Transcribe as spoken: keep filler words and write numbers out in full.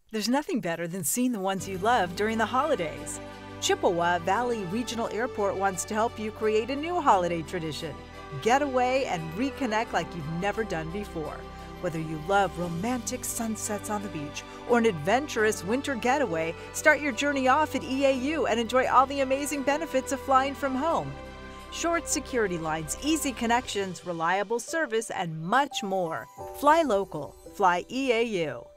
There's nothing better than seeing the ones you love during the holidays. Chippewa Valley Regional Airport wants to help you create a new holiday tradition. Get away and reconnect like you've never done before. Whether you love romantic sunsets on the beach or an adventurous winter getaway, start your journey off at E A U and enjoy all the amazing benefits of flying from home. Short security lines, easy connections, reliable service, and much more. Fly local. Fly E A U.